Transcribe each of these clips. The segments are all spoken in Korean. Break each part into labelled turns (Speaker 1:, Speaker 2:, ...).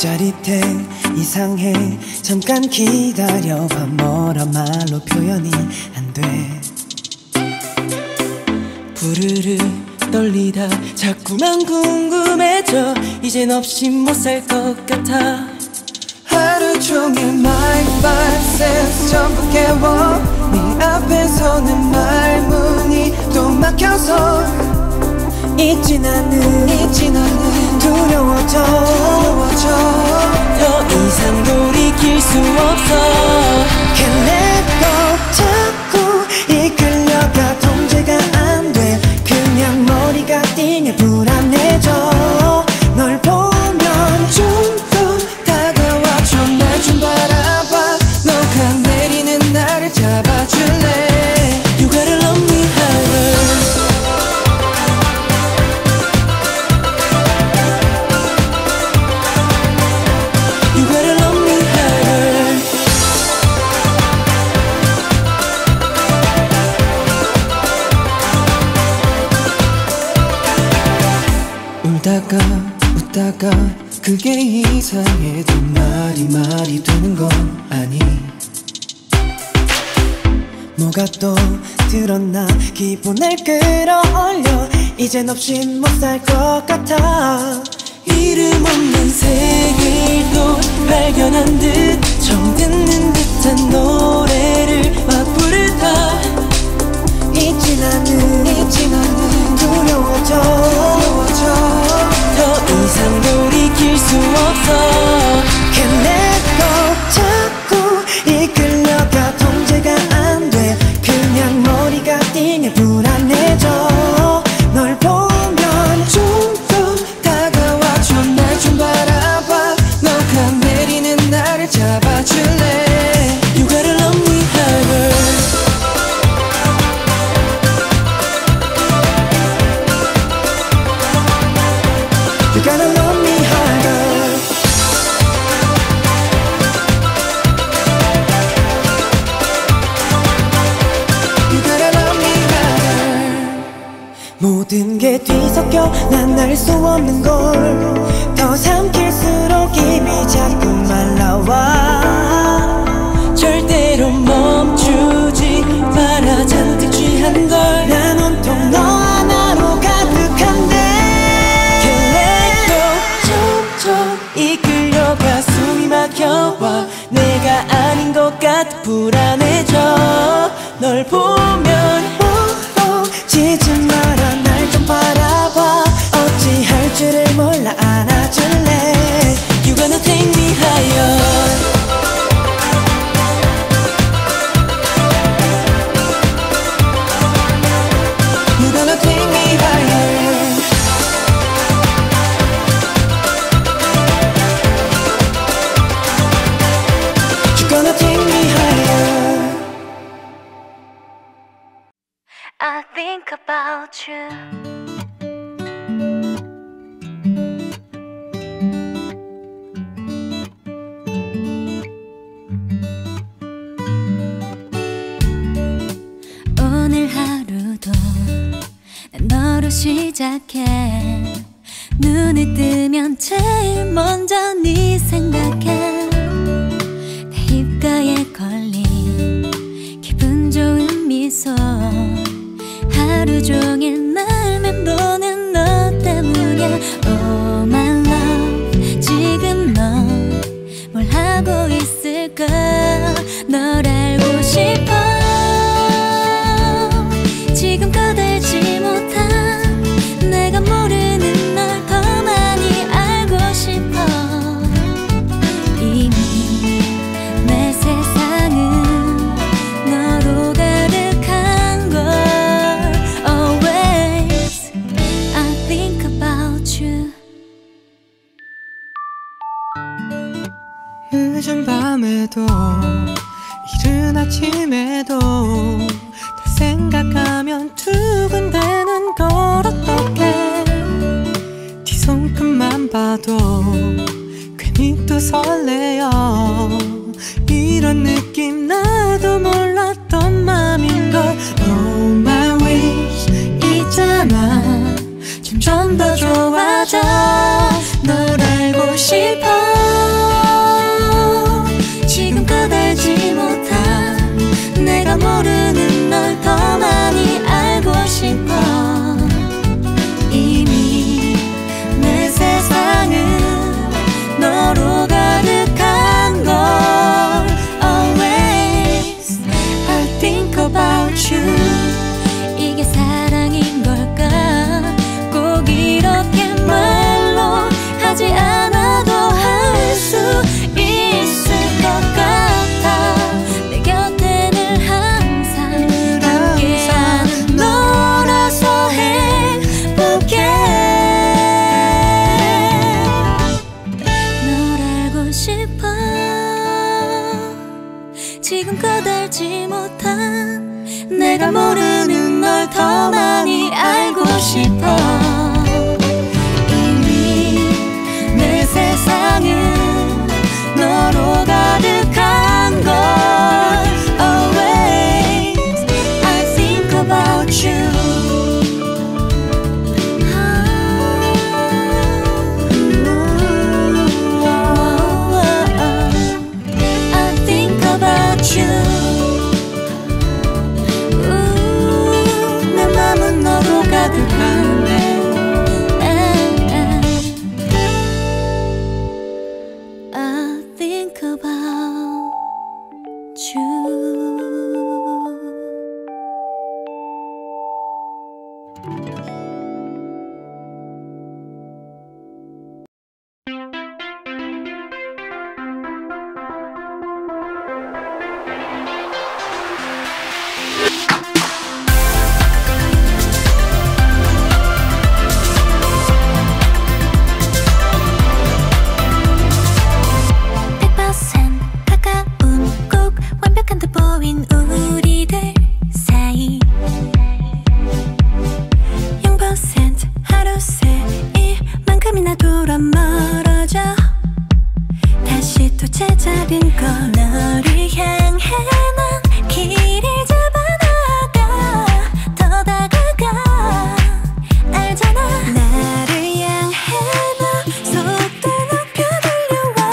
Speaker 1: 짜릿해 이상해 잠깐 기다려봐 뭐라 말로 표현이 안돼 부르르 떨리다 자꾸만 궁금해져 이젠 없이 못 살 것 같아 하루 종일 mind, vibe, sense 전부 깨워 네 앞에서는 말문이 또 막혀서 잊진 않는 두려워져 더 이상 돌이킬 수 없어 Can't let go 자꾸 이끌려가 통제가 안 돼 그냥 머리가 띵해 불안해져 널 보면 좀 더 다가와줘 날 좀 바라봐 너가 내리는 나를 잡아줄래 You gotta love me harder 울다가 웃다가 그게 이상해도 말이 되는 건 아니 뭐가 또 들었나 기분을 끌어올려 이젠 없이 못 살 것 같아 이름 없는 색을 또 발견한 듯 처음 듣는 듯한 노래를 막 부르다 잊진 않는 두려워져 더 이상 돌이킬 수 없어 Can't let go 자꾸 이끌려가 통제가 안 돼 그냥 머리가 띵해 불안해져 널 보면 좀 더 다가와줘 날 좀 바라봐 너가 내리는 나를 잡아줄래 You gotta love me harder You gotta love me harder You gotta love me harder 모든 게 뒤섞여 난 알 수 없는 걸 더 삼킬수록 입이 자꾸 말라와 절대로 멈추지 마라 잔뜩 취한 걸 난 온통 너 하나로 가득한데 이끌려가 숨이 막혀와 내가 아닌 것 같아 불안해져 널 보면 지지 마라 날 좀 바라봐 어찌할 줄을 몰라 안아줄래 You gonna take me higher You gonna take me higher Gonna take me higher
Speaker 2: I think about you 오늘 하루도 난 너로 시작해 눈을 뜨면 제일 먼저 네 생각해 입가에 걸린 기분 좋은 미소 하루 종일 날 맴도는 너 때문이야 Oh my love 지금 넌 뭘 하고 있을까 널 알고 싶어 지금껏 알지 못한 내가 모르는 널 더 많이 알고 싶어 이미 내 세상은 너로 가득한 걸 Always I think about you
Speaker 1: 늦은 밤에도 이른 아침에도 널 생각하면 두근대는 걸 어떡해 네 손끝만 봐도 괜히 또 설레요 이런 느낌 나도 몰랐던 맘인걸 Oh my wish 있잖아 점점 더 좋아져 널 알고 싶어
Speaker 2: 내가 모르는 널 더 많이 알고 싶어. 이미 내 세상은 너로 가득한 걸. Always I think about you. I think about you. 내 맘은 너로 가득한데. I think about you. 제자린 걸 너를 향해 난 길을 잡아나가 더 다가가 알잖아. 나를 향해 너 속도 높여 들려와.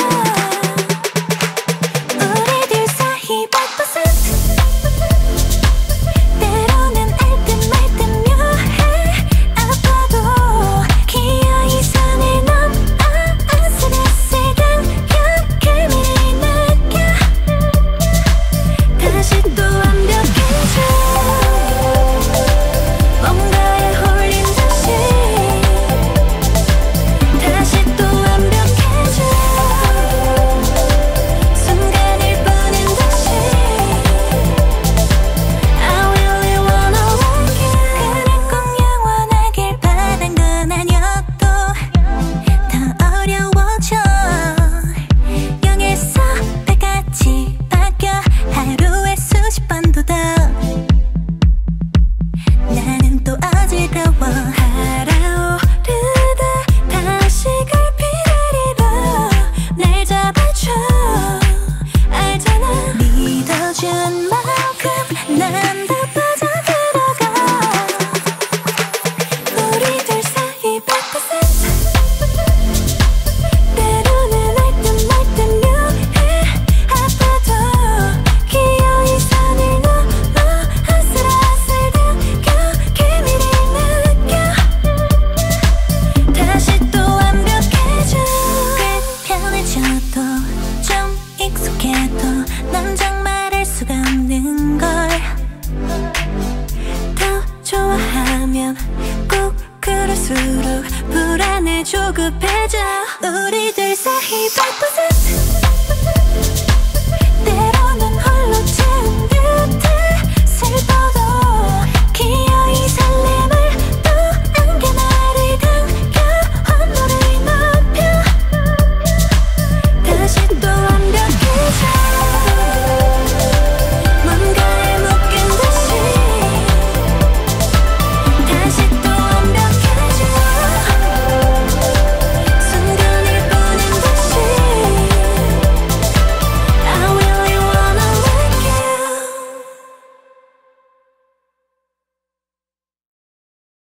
Speaker 2: 우리들 사이 100% 때로는 알듯 말듯 묘해. 아파도 기어이 선을 넘어 아슬아슬 다시 또 완벽해져. 뭔가에 홀린 듯이 다시 또 완벽해져. 순간일 뿐인 듯이 I really wanna want you. 그래 꼭 영원하길 바란 건 아니어도 더 어려워져. 0에서 100까지 바뀌어 하루에 수십 번도 더. 나는 또 어지러워. 달아오르다 다시 갈피다리로 날 잡아줘. 알잖아. 믿어준 만큼 난 더 빠져들어가. 우리들 사이 100% 때로는 알듯 말듯 묘해. 아파도 기어이 선을 넘어 아슬아슬 당겨 케미를 느껴. 다시 또 완벽해져. 꽤 편해져도 좀 익숙해도 난 정말 알 수가 없는 걸. 더 좋아하면 꼭 그럴수록 불안해 조급해져. 우리들 사이 100%